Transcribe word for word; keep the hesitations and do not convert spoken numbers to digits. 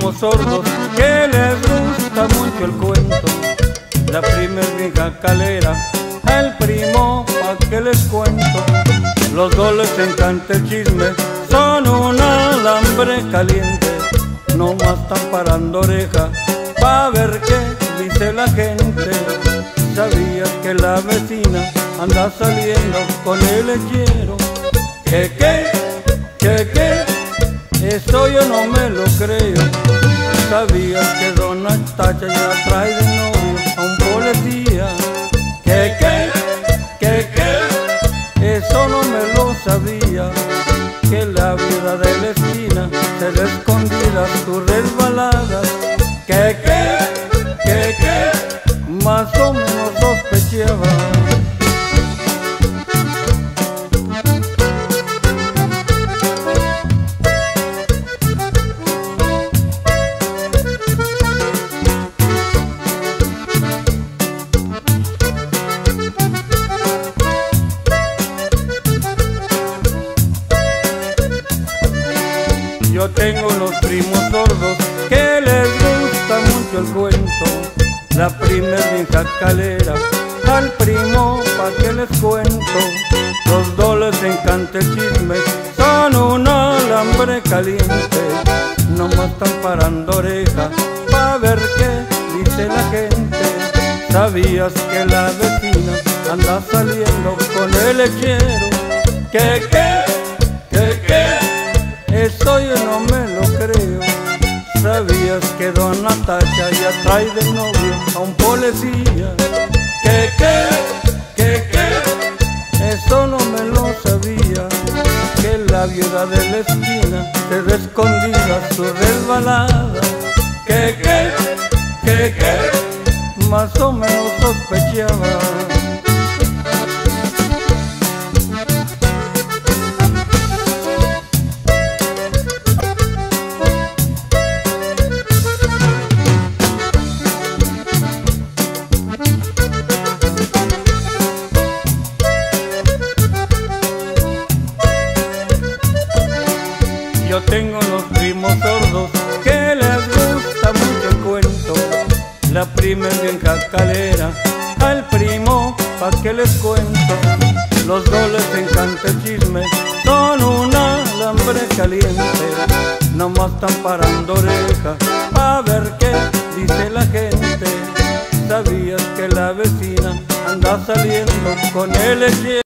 primos sordos que les gusta mucho el cuento. La primer vieja calera, el primo, pa' que les cuento. Los dos les encanta el chisme, son un alambre caliente. No más están parando oreja pa' ver qué dice la gente. ¿Sabías que la vecina anda saliendo con el lechero? ¿Qué, qué, qué, qué? Eso yo no me lo creo. ¿Sabías que Dona Tacha ya trae de novio a un policía? ¿Qué, qué, qué, qué? Eso no me lo sabía. Que la vida de la esquina se le escondida su resbalada. ¿Qué, qué, qué, qué? Más o menos sospechaba. Yo tengo unos primos sordos que les gusta mucho el cuento. La primer vieja calera, al primo, pa' que les cuento. Los dos les encanta el chisme, son un alambre caliente. No más están parando oreja pa' ver qué dice la gente. ¿Sabías que la vecina anda saliendo con el lechero? ¿Qué, qué, qué, qué? Eso yo no me lo creo. ¿Sabías que Dona Tacha ya trae de novio a un policía? ¿Qué, qué, qué, qué? Eso no me lo sabía. Que la viuda de la esquina se ve escondida su resbalada. ¿Qué, qué, qué, qué? Más o menos sospechaba. Yo tengo los primos sordos que les gusta mucho el cuento. La primer vieja calera, al primo, pa' que les cuento. Los dos les encanta el chisme, son un alambre caliente. No más están parando oreja pa' ver qué dice la gente. ¿Sabías que la vecina anda saliendo con el lechero?